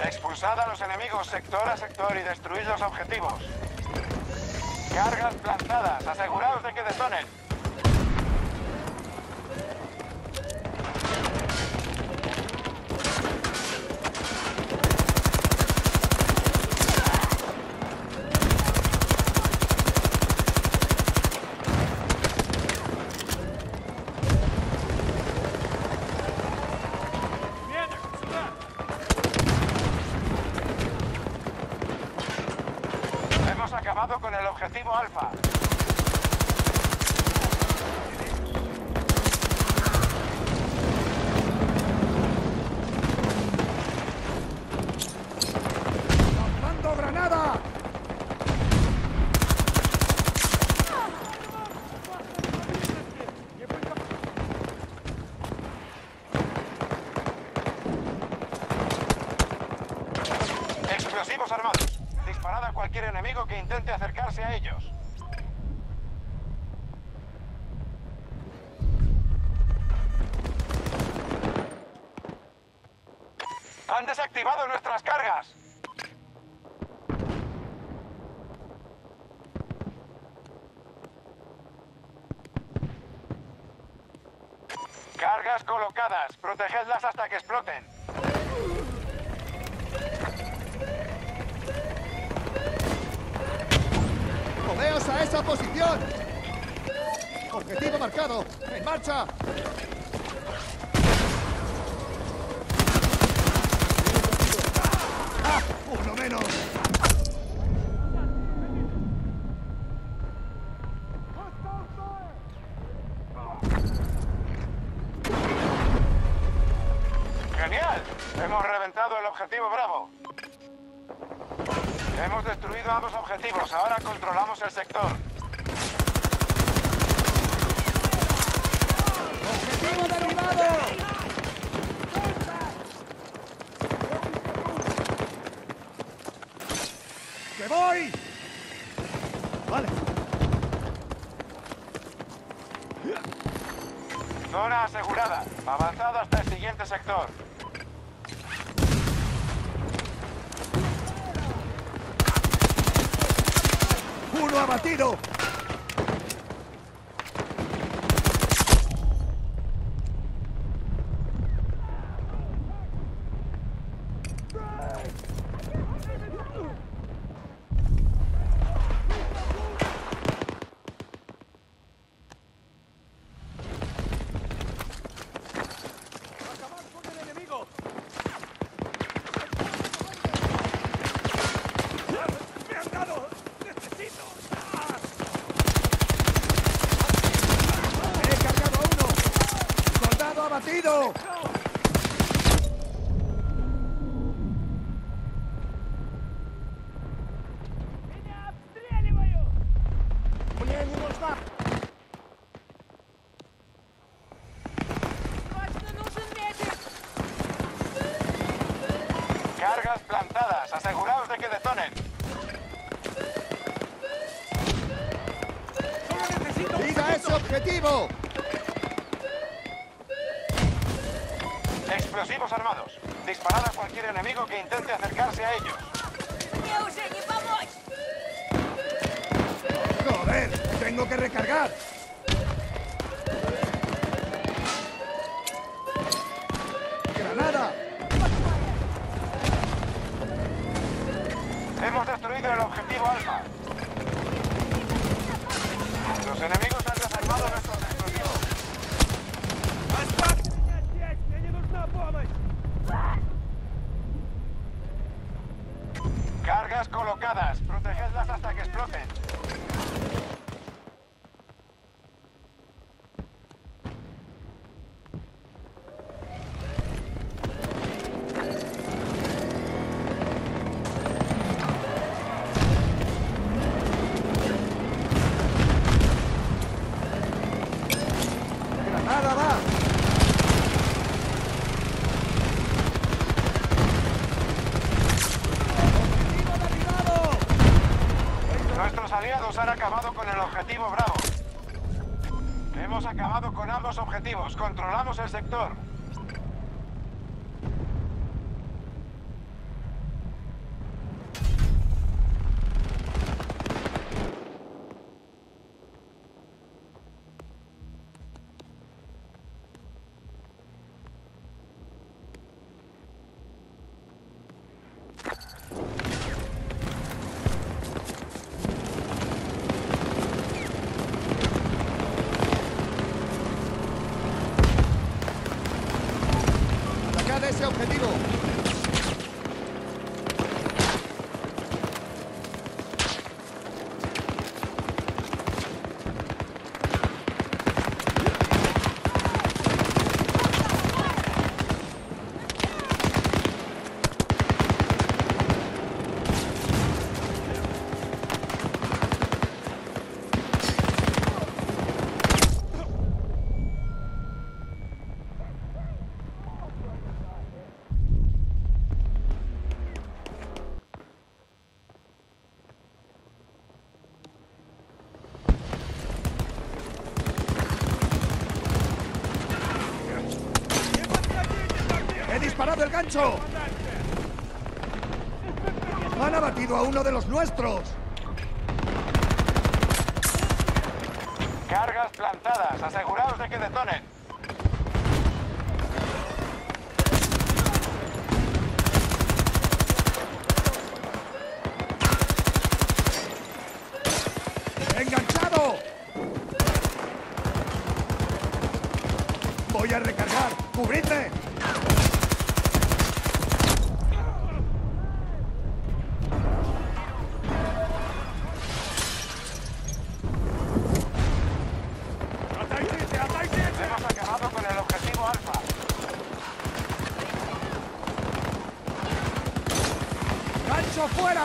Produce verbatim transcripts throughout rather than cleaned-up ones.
Expulsad a los enemigos sector a sector y destruid los objetivos. Cargas plantadas. Aseguraos de que detonen. Hemos acabado con el objetivo Alfa. ¡Lanzando granada! Explosivos armados. Disparad a cualquier enemigo que intente acercarse a ellos. ¡Han desactivado nuestras cargas! Cargas colocadas. Protegedlas hasta que exploten. ¡Moveos a esa posición! ¡Objetivo marcado! ¡En marcha! ¡Ah! ¡Uno menos! ¡Genial! Hemos reventado el objetivo Bravo. Hemos destruido ambos objetivos. Ahora controlamos el sector. ¡Objetivo derribado! ¡Que voy! Vale. Zona asegurada. Avanzado hasta el siguiente sector. ¡Uno abatido! ¡Acabar con el enemigo! ¡Me han dado! ¡Necesito! ¡He cargado a uno! ¡Soldado abatido! Cargas plantadas. Aseguraos de que detonen. ¡Siga ese objetivo! Explosivos armados. Disparad a cualquier enemigo que intente acercarse a ellos. ¡Joder! ¡Tengo que recargar! ¡Granada! Hemos destruido el objetivo Alfa. Los enemigos han desarmado nuestros explosivos. Cargas colocadas. Protegedlas hasta que exploten. ¡Granada va! ¡Objetivo derribado! Nuestros aliados han acabado con el objetivo Bravo. Hemos acabado con ambos objetivos. Controlamos el sector. disparado el gancho! ¡Han abatido a uno de los nuestros! Cargas plantadas. Aseguraos de que detonen. ¡Enganchado! Voy a recargar. ¡Cubridme! Hemos acabado con el objetivo Alfa. ¡Gancho fuera!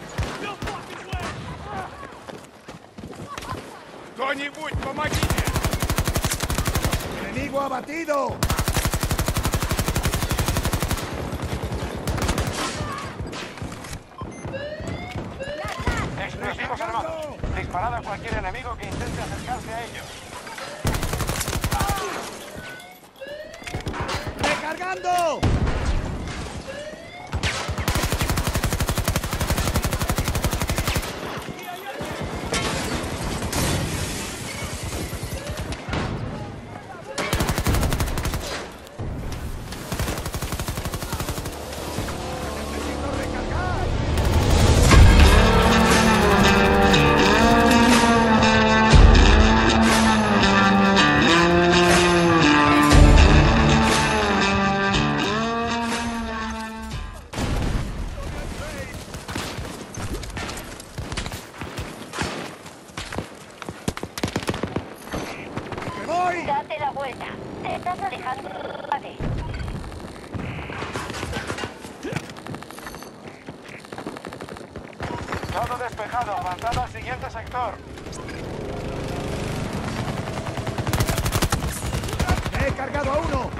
¡Кто-нибудь, помогите! ¡Enemigo abatido! Explosivos armados. Disparad a cualquier enemigo que intente acercarse a ellos. ¡Recargando! ¡Necesito recargar! ¡Me voy! Date la vuelta. Te estás alejando. Vale. Todo despejado. Avanzad al siguiente sector. ¡He cargado a uno!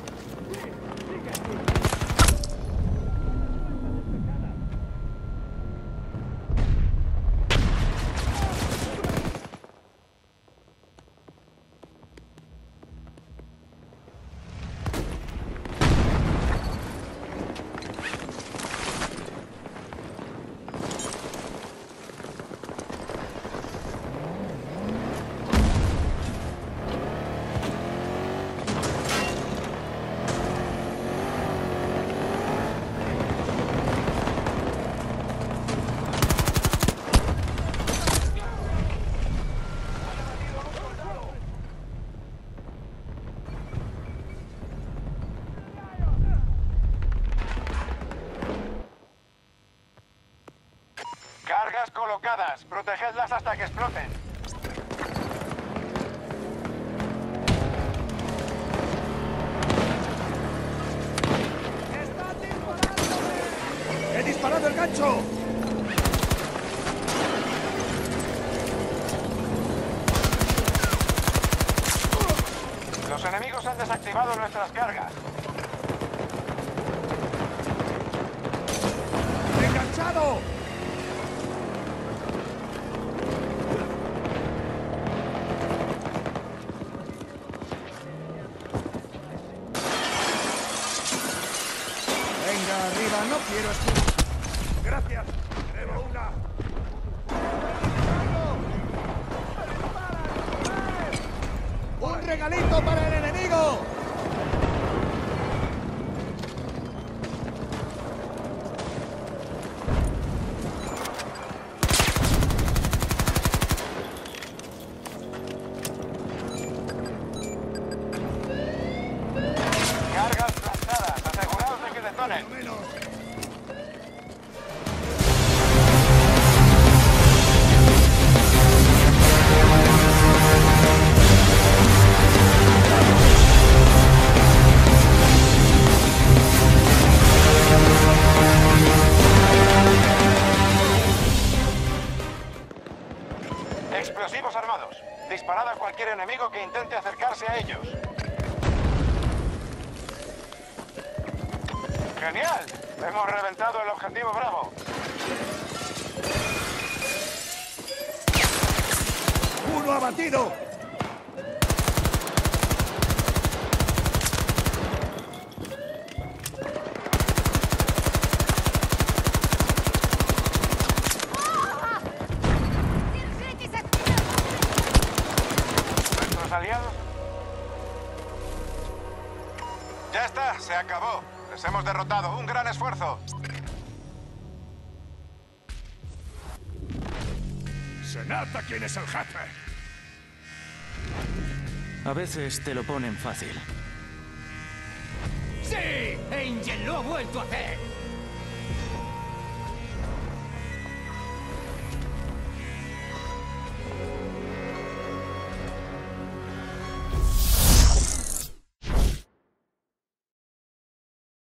Cargas colocadas. Protegedlas hasta que exploten. ¡Están disparándome! ¡He disparado el gancho! Los enemigos han desactivado nuestras cargas. ¡Enganchado! Venga, arriba, no quiero escuchar. Gracias. Tenemos una. ¡Un regalito para el enemigo! Cargas plantadas. Aseguraos de que detonen. Menos. Explosivos armados. Disparad a cualquier enemigo que intente acercarse a ellos. ¡Genial! Hemos reventado el objetivo Bravo. ¡Uno abatido! acabó. Les hemos derrotado. Un gran esfuerzo. Se nota quién es el jefe. A veces te lo ponen fácil. ¡Sí! ¡Angel lo ha vuelto a hacer!